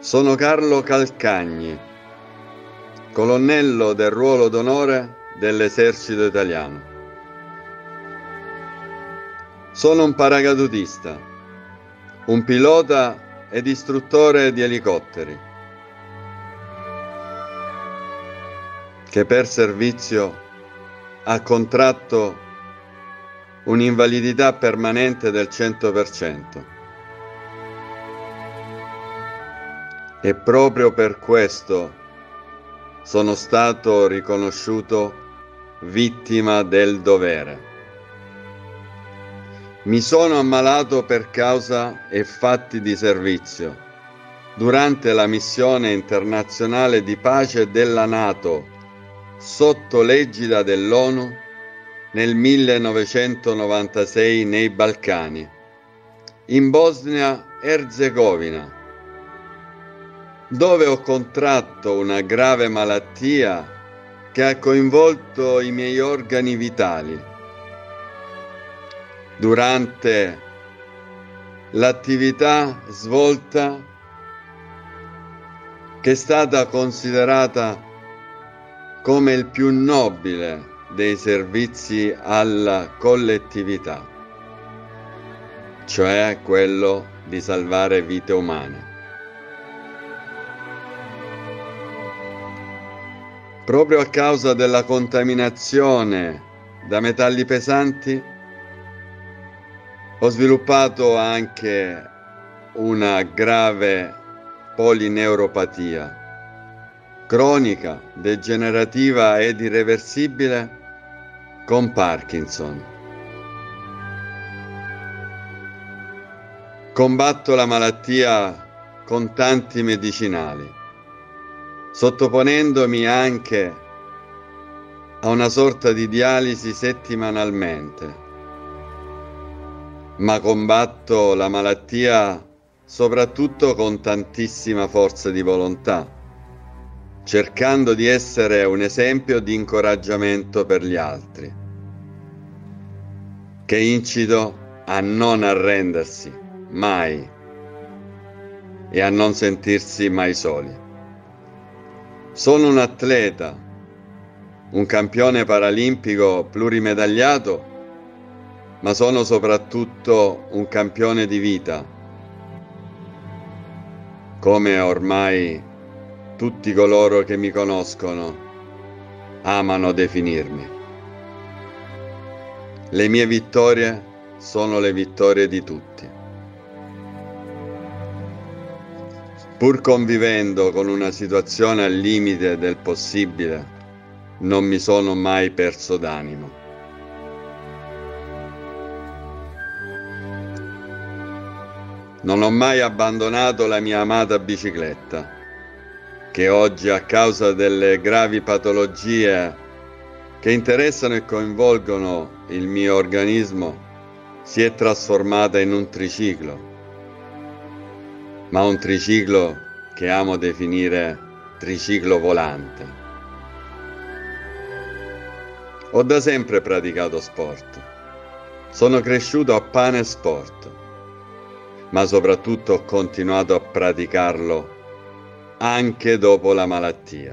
Sono Carlo Calcagni, colonnello del ruolo d'onore dell'Esercito Italiano. Sono un paracadutista, un pilota ed istruttore di elicotteri, che per servizio ha contratto un'invalidità permanente del 100%. E proprio per questo sono stato riconosciuto vittima del dovere. Mi sono ammalato per causa e fatti di servizio durante la missione internazionale di pace della NATO sotto l'egida dell'ONU nel 1996 nei Balcani, in Bosnia-Erzegovina, dove ho contratto una grave malattia che ha coinvolto i miei organi vitali. Durante l'attività svolta, che è stata considerata come il più nobile dei servizi alla collettività, cioè quello di salvare vite umane. Proprio a causa della contaminazione da metalli pesanti, ho sviluppato anche una grave polineuropatia cronica, degenerativa ed irreversibile con Parkinson. Combatto la malattia con tanti medicinali, sottoponendomi anche a una sorta di dialisi settimanalmente, ma combatto la malattia soprattutto con tantissima forza di volontà, cercando di essere un esempio di incoraggiamento per gli altri, che incito a non arrendersi mai e a non sentirsi mai soli. Sono un atleta, un campione paralimpico plurimedagliato, ma sono soprattutto un campione di vita, come ormai tutti coloro che mi conoscono amano definirmi. Le mie vittorie sono le vittorie di tutti. Pur convivendo con una situazione al limite del possibile, non mi sono mai perso d'animo. Non ho mai abbandonato la mia amata bicicletta, che oggi, a causa delle gravi patologie che interessano e coinvolgono il mio organismo, si è trasformata in un triciclo, ma un triciclo che amo definire triciclo volante. Ho da sempre praticato sport, sono cresciuto a pane e sport, ma soprattutto ho continuato a praticarlo anche dopo la malattia.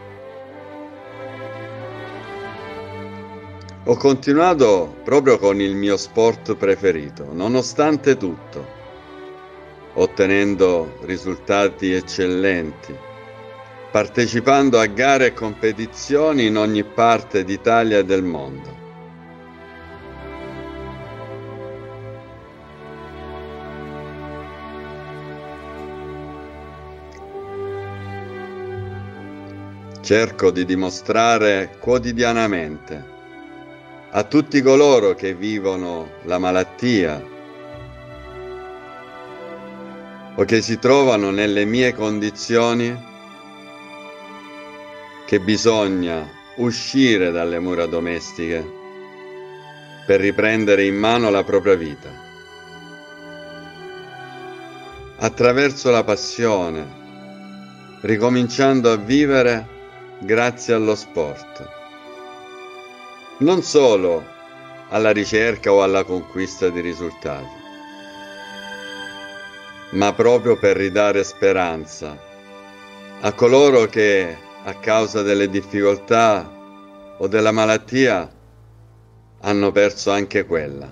Ho continuato proprio con il mio sport preferito, nonostante tutto, ottenendo risultati eccellenti, partecipando a gare e competizioni in ogni parte d'Italia e del mondo. Cerco di dimostrare quotidianamente a tutti coloro che vivono la malattia o che si trovano nelle mie condizioni che bisogna uscire dalle mura domestiche per riprendere in mano la propria vita. Attraverso la passione, ricominciando a vivere grazie allo sport. Non solo alla ricerca o alla conquista di risultati, ma proprio per ridare speranza a coloro che a causa delle difficoltà o della malattia hanno perso anche quella.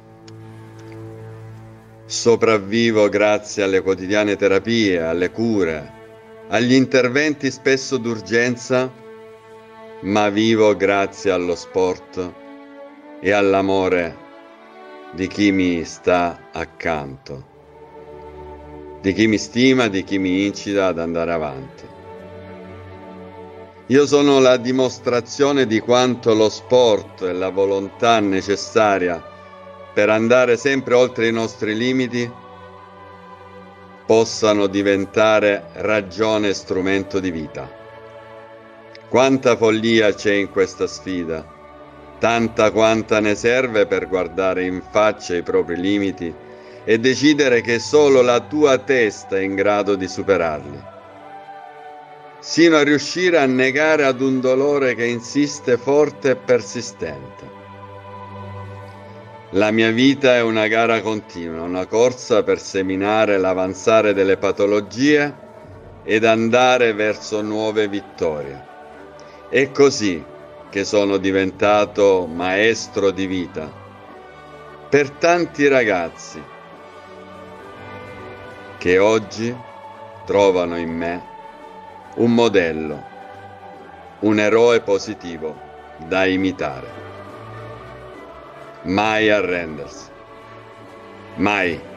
Sopravvivo grazie alle quotidiane terapie, alle cure, agli interventi spesso d'urgenza, ma vivo grazie allo sport e all'amore di chi mi sta accanto, di chi mi stima, di chi mi incita ad andare avanti. Io sono la dimostrazione di quanto lo sport e la volontà necessaria per andare sempre oltre i nostri limiti possano diventare ragione e strumento di vita. Quanta follia c'è in questa sfida, tanta quanta ne serve per guardare in faccia i propri limiti e decidere che solo la tua testa è in grado di superarli, sino a riuscire a negare ad un dolore che insiste forte e persistente. La mia vita è una gara continua, una corsa per seminare l'avanzare delle patologie ed andare verso nuove vittorie. È così che sono diventato maestro di vita per tanti ragazzi che oggi trovano in me un modello, un eroe positivo da imitare. Mai arrendersi, mai.